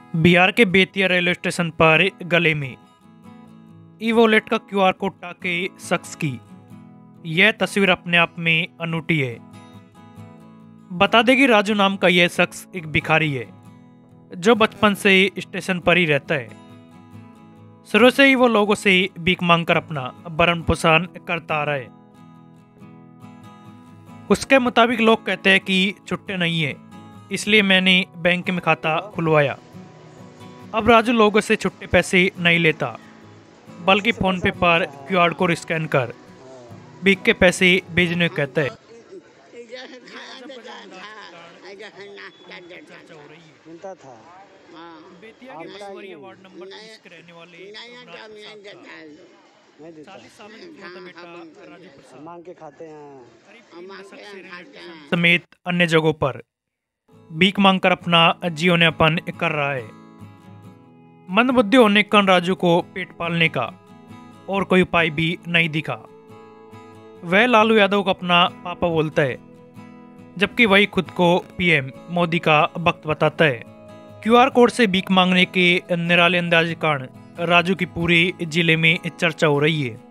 बिहार के Bettiah railway station पर गले में ई वॉलेट का क्यूआर कोड टाके शख्स की यह तस्वीर अपने आप में अनूठी है। बता दें कि राजू नाम का यह शख्स एक भिखारी है जो बचपन से स्टेशन पर ही रहता है। शुरू से ही वो लोगों से भीख मांगकर अपना भरण पोषण करता आ रहा है। उसके मुताबिक लोग कहते हैं कि छुट्टे नहीं है, इसलिए मैंने बैंक में खाता खुलवाया। अब राजू लोगों से छुट्टे पैसे नहीं लेता, बल्कि फोन पे पर क्यूआर कोड स्कैन कर भीख के पैसे भेजने को कहता है। मिलता था। बेतिया के मसवरिया वार्ड नंबर 30 के रहने वाले नहीं देता। 40 साल के इकलौता बेटा राजू प्रसाद मांग के खाते हैं। करीब 3 दशक से रेलवे स्टेशन समेत अन्य जगहों पर भीख मांगकर अपना जीवन यापन कर रहा है। मंदबुद्धि होने के कारण राजू को पेट पालने का और कोई उपाय भी नहीं दिखा। वह लालू यादव को अपना पापा बोलता है, जबकि वही खुद को पीएम मोदी का भक्त बताता है। क्यूआर कोड से भीख मांगने के निराले अंदाज के कारण राजू की पूरे जिले में चर्चा हो रही है।